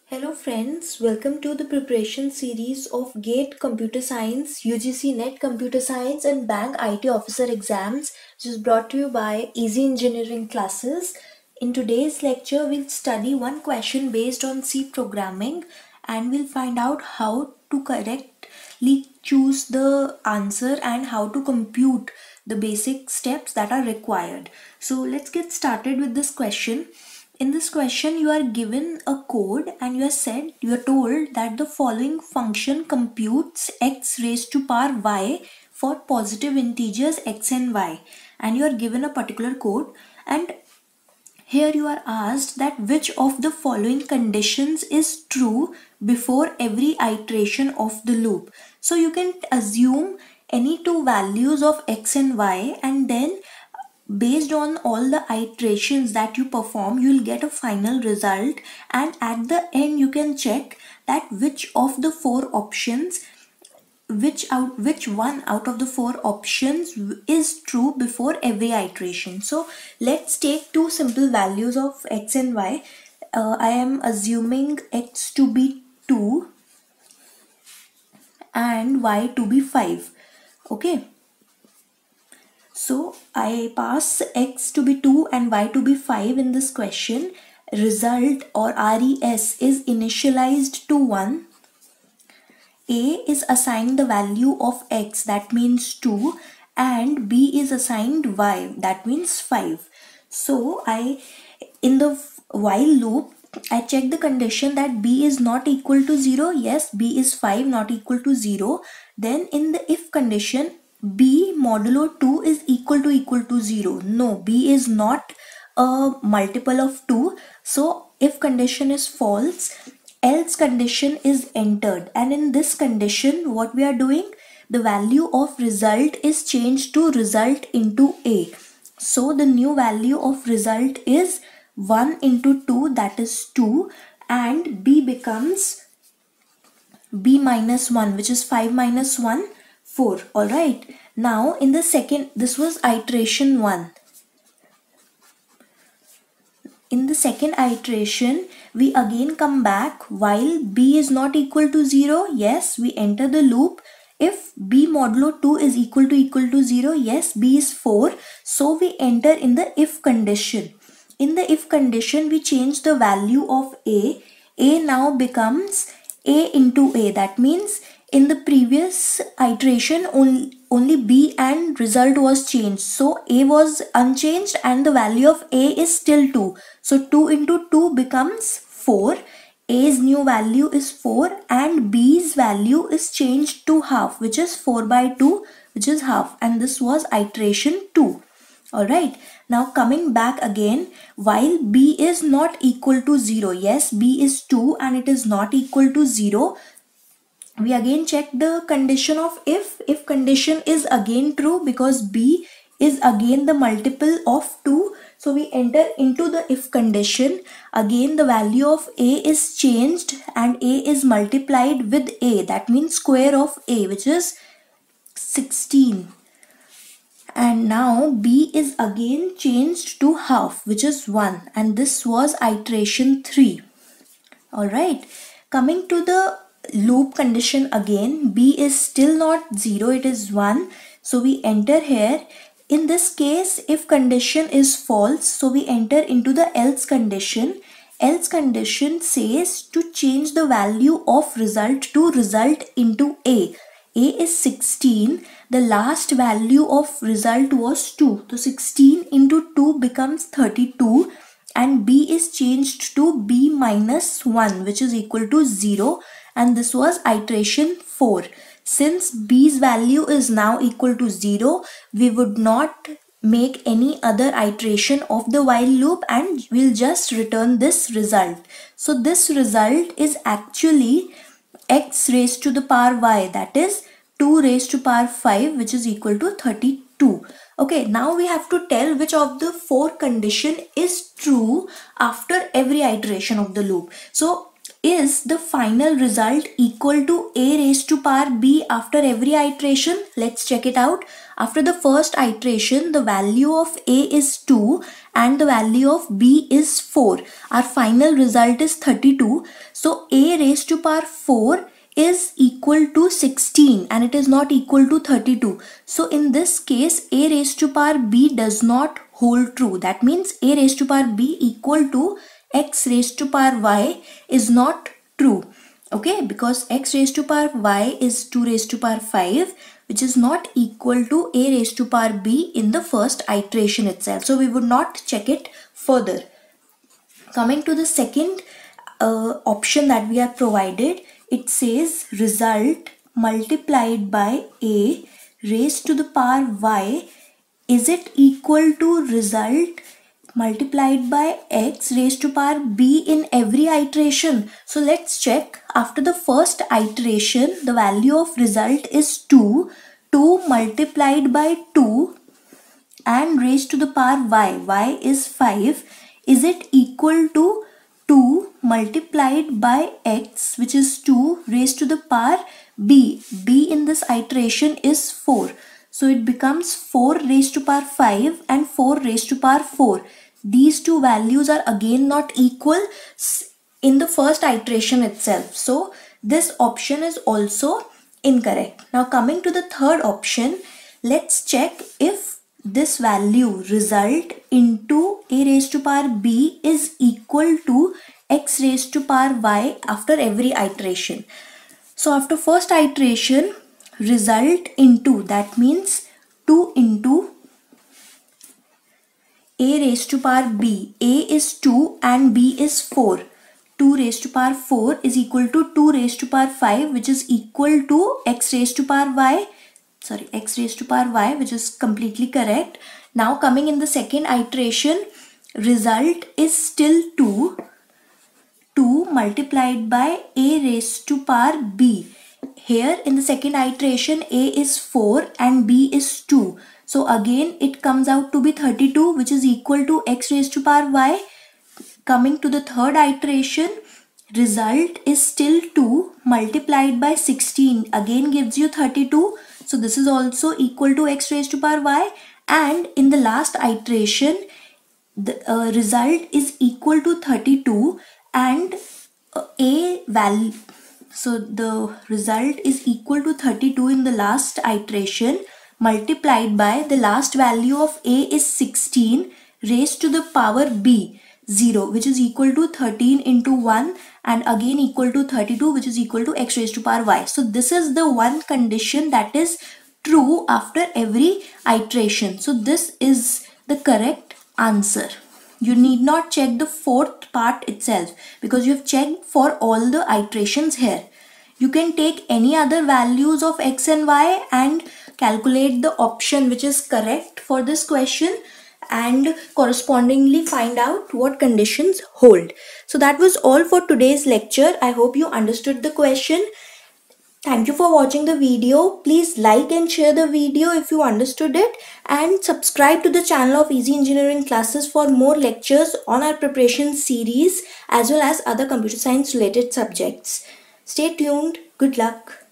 Hello friends, welcome to the preparation series of GATE Computer Science, UGC NET Computer Science and Bank IT Officer exams, which is brought to you by Easy Engineering Classes. In today's lecture, we'll study one question based on C programming and we'll find out how to correctly choose the answer and how to compute the basic steps that are required. So let's get started with this question. In this question, you are given a code and you are told that the following function computes x raised to power y for positive integers x and y, and you are given a particular code, and here you are asked that which of the following conditions is true before every iteration of the loop. So you can assume any two values of x and y, and then based on all the iterations that you perform, you will get a final result, and at the end you can check that which of the four options, which one out of the four options is true before every iteration. So let's take two simple values of x and y. I am assuming x to be 2 and y to be 5. Okay. So I pass x to be 2 and y to be 5 in this question. Result or RES is initialized to 1. A is assigned the value of x, that means 2, and B is assigned y, that means 5. So in the while loop, I check the condition that B is not equal to 0. Yes, B is 5, not equal to 0. Then in the if condition, B modulo 2 is equal to 0. No, B is not a multiple of 2. So if condition is false, else condition is entered. And in this condition, what we are doing? The value of result is changed to result into A. So the new value of result is 1 into 2, that is 2, and B becomes B minus 1, which is 5 minus 1, 4. Alright. Now in the second, this was iteration 1. In the second iteration, we again come back while B is not equal to 0. Yes, we enter the loop. If B modulo 2 is equal to 0, yes, B is 4. So we enter in the if condition. In the if condition, we change the value of A. A now becomes A into A. That means in the previous iteration, only B and result was changed. So A was unchanged and the value of A is still 2. So 2 into 2 becomes 4. A's new value is 4 and B's value is changed to half, which is 4 by 2, which is half. And this was iteration 2. Alright, now coming back again, while B is not equal to 0, yes, B is 2 and it is not equal to 0, we again check the condition of if condition is again true because B is again the multiple of 2. So we enter into the if condition. Again the value of A is changed and A is multiplied with A. That means square of A, which is 16. And now B is again changed to half, which is 1. And this was iteration 3. Alright. Coming to the loop condition again, B is still not 0, it is 1. So we enter here. In this case, if condition is false, so we enter into the else condition. Else condition says to change the value of result to result into A. A is 16. The last value of result was 2. So 16 into 2 becomes 32. And B is changed to B minus 1, which is equal to 0. And this was iteration 4. Since B's value is now equal to 0, we would not make any other iteration of the while loop and we'll just return this result. So this result is actually x raised to the power y, that is 2 raised to power 5, which is equal to 32. Okay, now we have to tell which of the four condition is true after every iteration of the loop. So is the final result equal to a raised to power b after every iteration? Let's check it out. After the first iteration, the value of a is 2 and the value of b is 4. Our final result is 32. So a raised to power 4 is equal to 16 and it is not equal to 32. So in this case, a raised to power b does not hold true. That means a raised to power b equal to x raised to power y is not true. Okay, because x raised to power y is 2 raised to power 5, which is not equal to a raised to power b in the first iteration itself. So we would not check it further. Coming to the second option that we are provided, it says result multiplied by a raised to the power y, is it equal to result multiplied by x raised to power b in every iteration? So let's check. After the first iteration, the value of result is 2. 2 multiplied by 2 and raised to the power y is 5. Is it equal to 2 multiplied by x, which is 2 raised to the power b? b in this iteration is 4. So it becomes 4 raised to power 5 and 4 raised to power 4. These two values are again not equal in the first iteration itself. So this option is also incorrect. Now coming to the third option, let's check if this value result into a raised to power b is equal to x raised to power y after every iteration. So after first iteration, result into, that means 2 into a raised to power b. a is 2 and b is 4. 2 raised to power 4 is equal to 2 raised to power 5, which is equal to x raised to power y. X raised to power y, which is completely correct. Now coming in the second iteration, result is still 2. 2 multiplied by a raised to power b. Here in the second iteration, a is 4 and b is 2. So again it comes out to be 32, which is equal to x raised to power y. Coming to the third iteration, result is still 2 multiplied by 16, again gives you 32. So this is also equal to x raised to power y. And in the last iteration, the result is equal to 32 and a value. So the result is equal to 32 in the last iteration multiplied by the last value of a is 16 raised to the power b, 0, which is equal to 13 into 1 and again equal to 32, which is equal to x raised to power y. So this is the one condition that is true after every iteration. So this is the correct answer. You need not check the fourth part itself because you have checked for all the iterations here. You can take any other values of x and y and calculate the option which is correct for this question and correspondingly find out what conditions hold. So that was all for today's lecture. I hope you understood the question. Thank you for watching the video. Please like and share the video if you understood it and subscribe to the channel of Easy Engineering Classes for more lectures on our preparation series as well as other computer science related subjects. Stay tuned. Good luck.